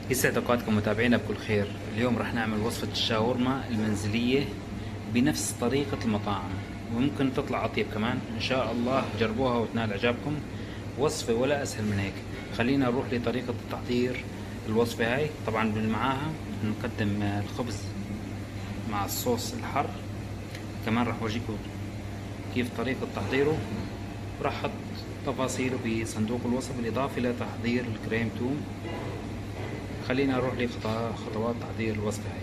يسعد اوقاتكم متابعينا بكل خير. اليوم راح نعمل وصفة الشاورما المنزلية بنفس طريقة المطاعم، وممكن تطلع اطيب كمان ان شاء الله. جربوها وتنال اعجابكم. وصفة ولا اسهل من هيك. خلينا نروح لطريقة تحضير الوصفة هاي. طبعا معاها نقدم الخبز مع الصوص الحر. كمان راح اورجيكم كيف طريقة تحضيره، راح احط تفاصيله بصندوق الوصف بالاضافة لتحضير الكريم توم. خلينا نروح لخطوات تحضير الوصفة هاي.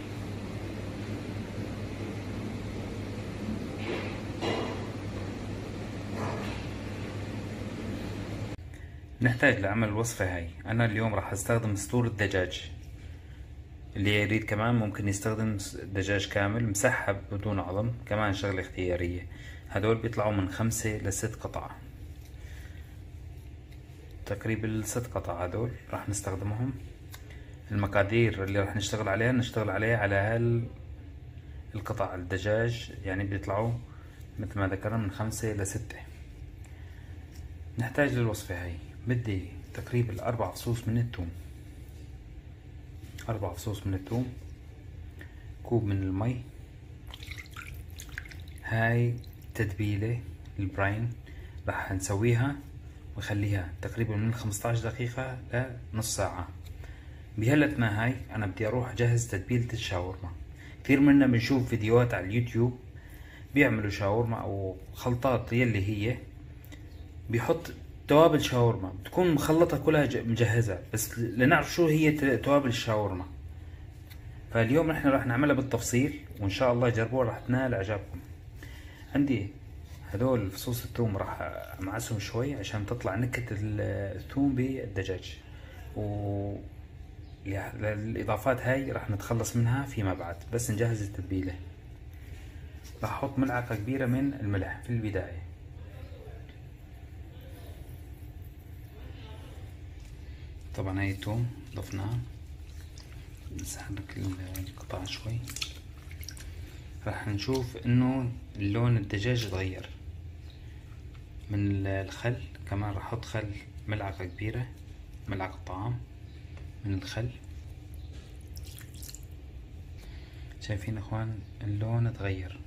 نحتاج لعمل الوصفة هاي. أنا اليوم راح أستخدم صدور الدجاج، اللي يريد كمان ممكن يستخدم دجاج كامل مسحب بدون عظم، كمان شغلة اختيارية. هدول بيطلعوا من 5 ل6 قطع، تقريبا 6 قطع هدول راح نستخدمهم. المقادير اللي راح نشتغل عليها على القطع الدجاج، يعني بيطلعوا مثل ما ذكرنا من 5 ل6. نحتاج للوصفة هاي بدي تقريبا 4 فصوص من الثوم، 4 فصوص من الثوم، كوب من المي. هاي تتبيلة البراين راح نسويها ونخليها تقريبا من 15 دقيقة لنص ساعة. بهالأثناء هاي أنا بدي أروح أجهز تتبيلة الشاورما. كثير منا بنشوف فيديوهات على اليوتيوب بيعملوا شاورما أو خلطات يلي هي بيحط توابل شاورما بتكون مخلطة كلها مجهزة، بس لنعرف شو هي توابل الشاورما. فاليوم نحن راح نعملها بالتفصيل وإن شاء الله جربوها راح تنال إعجابكم. عندي هدول فصوص الثوم راح أمعسهم شوي عشان تطلع نكهة الثوم بالدجاج، الإضافات هاي راح نتخلص منها فيما بعد. بس نجهز التتبيلة. راح أحط ملعقة كبيرة من الملح في البداية. طبعا هاي الثوم ضفناها. نسحب القطع شوي. راح نشوف انه اللون الدجاج تغير من الخل. كمان راح احط خل ملعقة كبيرة، ملعقة طعام من الخل. شايفين اخوان اللون تغير.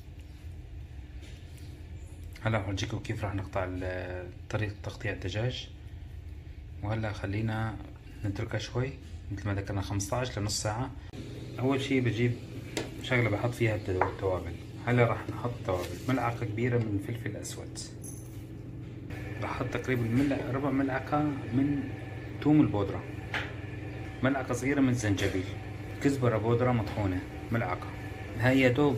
هلا راح اورجيكم كيف راح نقطع طريقة تقطيع الدجاج. وهلا خلينا نتركها شوي مثل ما ذكرنا 15 لنص ساعة. اول شي بجيب شغلة بحط فيها التوابل. هلا راح نحط توابل. ملعقة كبيرة من فلفل اسود، راح احط تقريبا ربع ملعقة من ثوم البودرة، ملعقة صغيرة من الزنجبيل، كزبرة بودرة مطحونة ملعقة. هاي يا دوب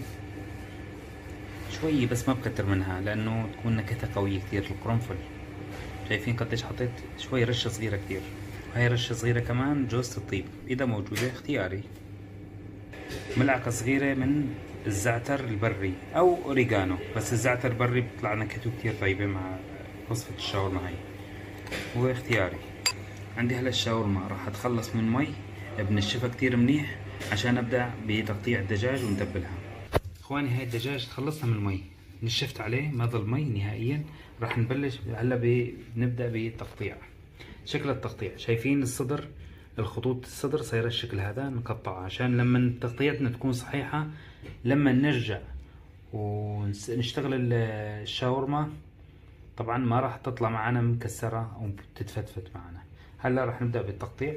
شوي بس ما بكتر منها لانه تكون نكهتها قوية كثير. القرنفل شايفين قديش حطيت؟ شوي رشة صغيرة كثير. هاي رشة صغيرة كمان جوزة الطيب اذا موجودة اختياري. ملعقة صغيرة من الزعتر البري او اوريجانو، بس الزعتر البري بيطلع نكهته كثير طيبة مع وصفة الشاورما هاي، هو اختياري. عندي هلا الشاورما راح اتخلص من مي بنشفها كتير منيح عشان ابدأ بتقطيع الدجاج ونتبلها. اخواني هاي الدجاج خلصنا من المي، نشفت عليه ما ضل مي نهائيا. راح نبلش هلا بنبدأ بالتقطيع. شكل التقطيع شايفين الصدر، الخطوط الصدر صايرة الشكل هذا. نقطعها عشان لما تقطيعتنا تكون صحيحة، لما نرجع ونشتغل الشاورما طبعا ما راح تطلع معنا مكسرة او تتفتفت معنا. هلا راح نبدأ بالتقطيع.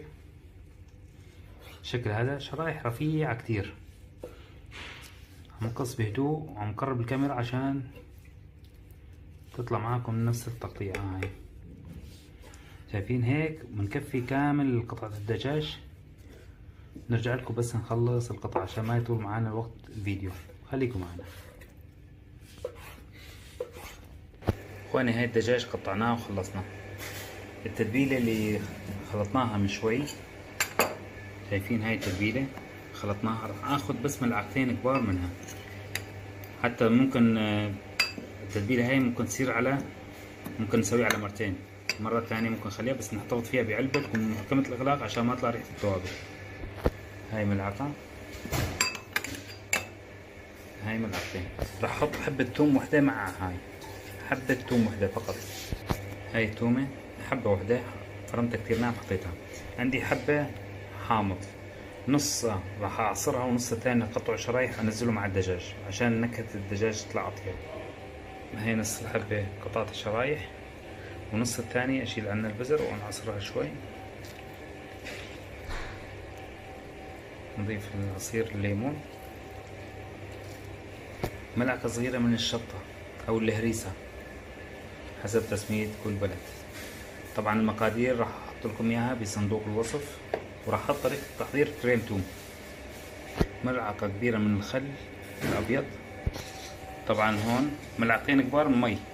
شكل هذا شرايح رفيعة كتير. عم نقص بهدوء وعم قرب الكاميرا عشان تطلع معاكم نفس التقطيعة هاي. شايفين هيك بنكفي كامل قطعة الدجاج. نرجع لكم بس نخلص القطعة عشان ما يطول معنا الوقت الفيديو. خليكم معنا اخواني. هاي الدجاج قطعناه وخلصنا. التتبيلة اللي خلطناها من شوي، شايفين هاي التتبيلة خلطناها. راح اخذ بس ملعقتين كبار منها. حتى ممكن التتبيلة هاي ممكن تصير ممكن نسويها على مرتين. مرة ثانية ممكن نخليها بس نحتفظ فيها بعلبة تكون محكمة الإغلاق عشان ما تطلع ريحة التوابل. هاي ملعقة، هاي ملعقتين. راح احط حبة ثوم وحدة مع هاي، حبة ثوم وحدة فقط. هاي الثومة حبة وحدة فرمتها كتير ناعم حطيتها. عندي حبة حامض، نص راح اعصرها ونص الثاني اقطع شرايح انزله مع الدجاج عشان نكهة الدجاج تطلع اطيب. هي نص الحبة قطعت شرايح، ونص الثاني اشيل عنها البذر وانعصرها شوي. نضيف عصير الليمون، ملعقة صغيرة من الشطة او الهريسة حسب تسمية كل بلد. طبعا المقادير راح احط لكم اياها بصندوق الوصف، وراح احط طريقة تحضير كريم توم. ملعقة كبيرة من الخل الابيض، طبعا هون ملعقتين كبار من مي،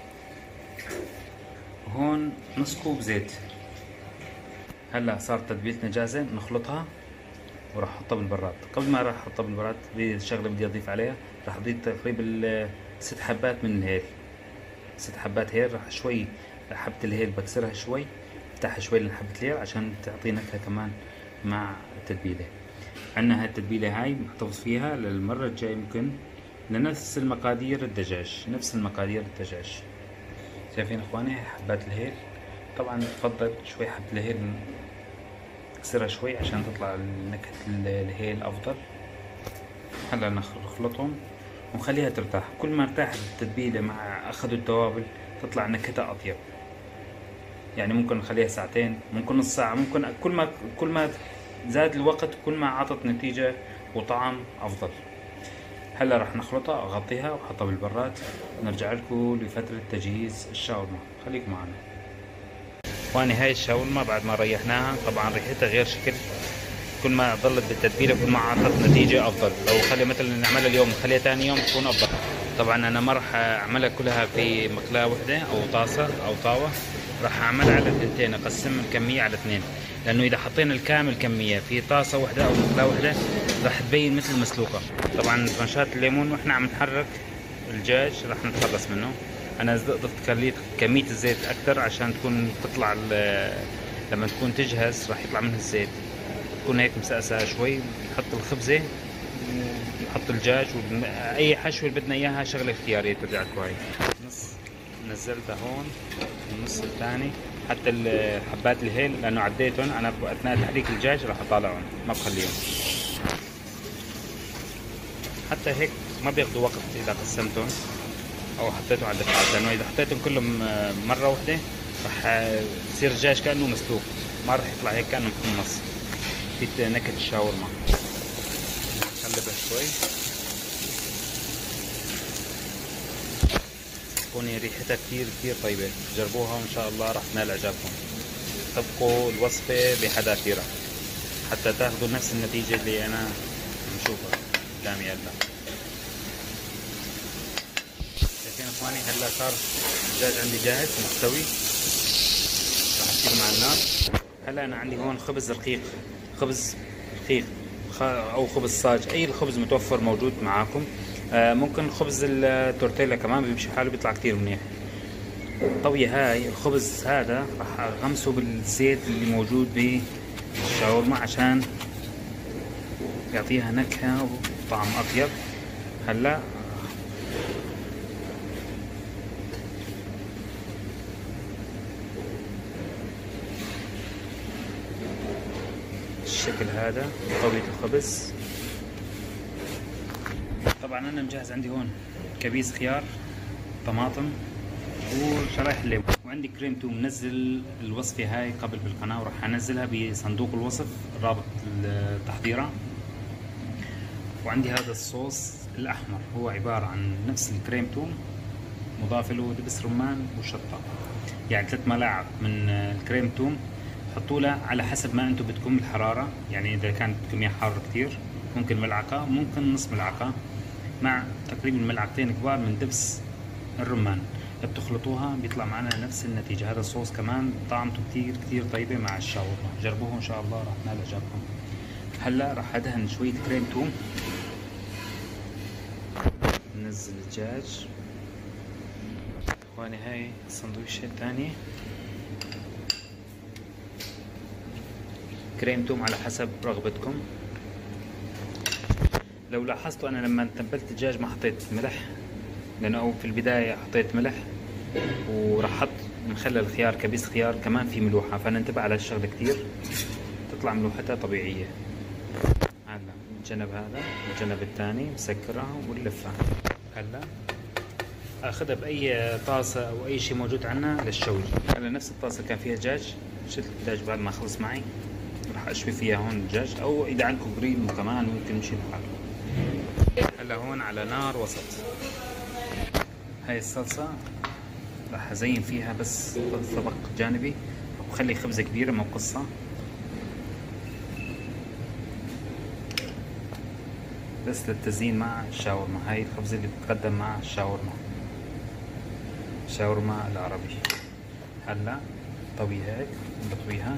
وهون نص كوب زيت. هلا صارت تتبيلتنا جاهزة، نخلطها وراح احطها بالبراد. قبل ما راح احطها بالبراد في شغلة بدي اضيف عليها، راح اضيف تقريبا 6 حبات من الهيل. 6 حبات هيل، راح شوي حبة الهيل بكسرها شوي، افتحها شوي لحبة الهيل عشان تعطي نكهة كمان مع التتبيلة. عنا هاي التتبيلة هاي محتفظ فيها للمرة الجاية، ممكن لنفس المقادير الدجاج، نفس المقادير الدجاج. شايفين اخواني حبات الهيل؟ طبعا بفضل شوي حبة الهيل نكسرها شوي عشان تطلع نكهة الهيل افضل. هلا نخلطهم ونخليها ترتاح. كل ما ارتاحت التتبيلة مع اخذوا التوابل تطلع نكهتها اطيب. يعني ممكن نخليها ساعتين، ممكن نص ساعة، ممكن كل ما زاد الوقت كل ما عطت نتيجة وطعم افضل. هلا راح نخلطها، اغطيها واحطها بالبراد. نرجع لكم لفترة تجهيز الشاورما، خليكم معنا. اخواني هاي الشاورما بعد ما ريحناها طبعا ريحتها غير شكل، كل ما ظلت بالتتبيلة كل ما عطت نتيجة افضل. لو خلي مثلا نعملها اليوم نخليها ثاني يوم تكون افضل. طبعا انا ما راح اعملها كلها في مقلاة وحدة او طاسة او طاوة، راح اعملها على ثنتين، اقسم الكمية على 2، لانه اذا حطينا الكامل كمية في طاسة وحدة او مقلاة وحدة راح تبين مثل مسلوقة. طبعا رشات الليمون واحنا عم نحرك الدجاج راح نتخلص منه. انا ضفت كمية الزيت اكثر عشان تطلع لما تكون تجهز راح يطلع منها الزيت، تكون هيك مسقسة شوي. نحط الخبزة ونحط الدجاج اي حشوة اللي بدنا اياها، شغلة اختيارية ترجع لكم. هاي نص نزلتها هون، النص الثاني حتى حبات الهيل لانه عديتهم انا اثناء تحريك الدجاج راح اطالعهم ما بخليهم. حتى هيك ما بياخذوا وقت اذا قسمتهم او حطيتهم على دفعات، لانه اذا حطيتهم كلهم مرة واحدة راح يصير الدجاج كأنه مسلوق، ما راح يطلع هيك كأنه محمص في نكهة الشاورما. نقلبها شوي تكون ريحتها كتير طيبة. جربوها وإن شاء الله راح تنال إعجابكم. طبقوا الوصفة بحذافيرها حتى تاخذوا نفس النتيجة اللي أنا بشوفها قدامي هلا. شايفين إخواني هلا صار الدجاج عندي جاهز مستوي، راح أشيله مع النار. هلا أنا عندي هون خبز رقيق، خبز رقيق أو خبز صاج، أي الخبز متوفر موجود معاكم. ممكن خبز التورتيلا كمان بيمشي حاله بيطلع كتير منيح. الطوية هاي الخبز هذا راح اغمسه بالزيت اللي موجود بالشاورما عشان يعطيها نكهة وطعم اطيب. هلا الشكل هذا طاولة الخبز. طبعا انا مجهز عندي هون كبيس خيار، طماطم، وشرايح الليمون، وعندي كريم توم. منزل الوصفة هاي قبل بالقناة وراح انزلها بصندوق الوصف رابط تحضيرها. وعندي هذا الصوص الاحمر، هو عبارة عن نفس الكريم توم مضاف له دبس رمان وشطة، يعني 3 ملاعق من الكريم توم. حطوا له على حسب ما انتم بدكم الحرارة، يعني اذا كانت كمية حارة كتير ممكن ملعقة، ممكن نص ملعقة، مع تقريبا ملعقتين كبار من دبس الرمان. بتخلطوها بيطلع معنا نفس النتيجة. هذا الصوص كمان طعمته كتير طيبة مع الشاورما. جربوه ان شاء الله راح تنال اعجابكم. هلا راح ادهن شوية كريم توم، ننزل الدجاج. اخواني هاي السندويشة الثانية كريم توم على حسب رغبتكم. لو لاحظتوا انا لما تبلت الدجاج ما حطيت ملح، لانه في البداية حطيت ملح وراح احط مخلل خيار، كبيس خيار كمان في ملوحة، فانا انتبه على الشغلة كتير تطلع ملوحتها طبيعية. هلا الجنب هذا والجنب الثاني مسكرها ونلفها. هلا اخذها باي طاسة او اي شيء موجود عندنا للشوي. هلا نفس الطاسة كان فيها دجاج، شلت الدجاج بعد ما خلص معي، راح اشوي فيها هون الدجاج، او اذا عندكم جريل كمان ممكن نمشي الحال. هلا هون على نار وسط. هاي الصلصة راح ازين فيها بس طبق جانبي، وخلي خبزة كبيرة مو قصة. بس للتزيين مع الشاورما. هاي الخبزة اللي بتقدم مع الشاورما، شاورما العربي. هلا طوي هيك بطويها،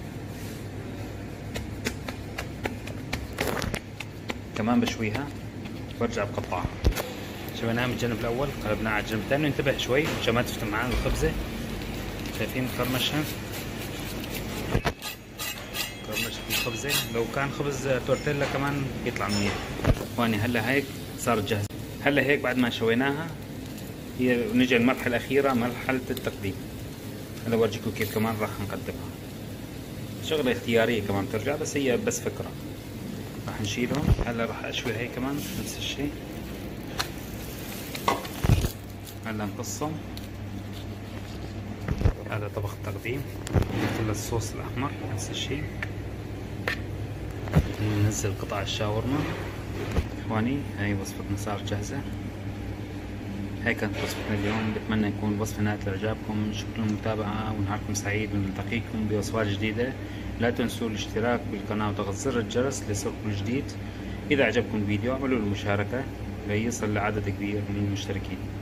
كمان بشويها وارجع بقطعها. شويناها من الجنب الاول، قلبناها على الجنب الثاني، انتبه شوي عشان ما تفتح معانا الخبزة. شايفين مقرمشها؟ قرمشت الخبزة. لو كان خبز تورتيلا كمان بيطلع منيح. اخواني هلا هيك صارت جاهزة. هلا هيك بعد ما شويناها هي نجي المرحلة الأخيرة، مرحلة التقديم. هلا بورجيكم كيف كمان راح نقدمها. شغلة اختيارية كمان ترجع، بس هي بس فكرة. راح نشيلهم. هلا راح أشوي هي كمان نفس الشيء. هلا نقصهم. هذا طبق التقديم، مثل الصوص الأحمر نفس الشيء. ننزل قطع الشاورما. إخواني هاي وصفتنا صارت جاهزة. هاي كانت وصفتنا اليوم، بتمنى يكون وصفة نالت إعجابكم. شكرا للمتابعة ونهاركم سعيد، ونلتقيكم بوصفات جديدة. لا تنسوا الاشتراك بالقناة وضغط زر الجرس ليصلكم الجديد. إذا عجبكم الفيديو اعملوا له مشاركة ليصل لعدد كبير من المشتركين.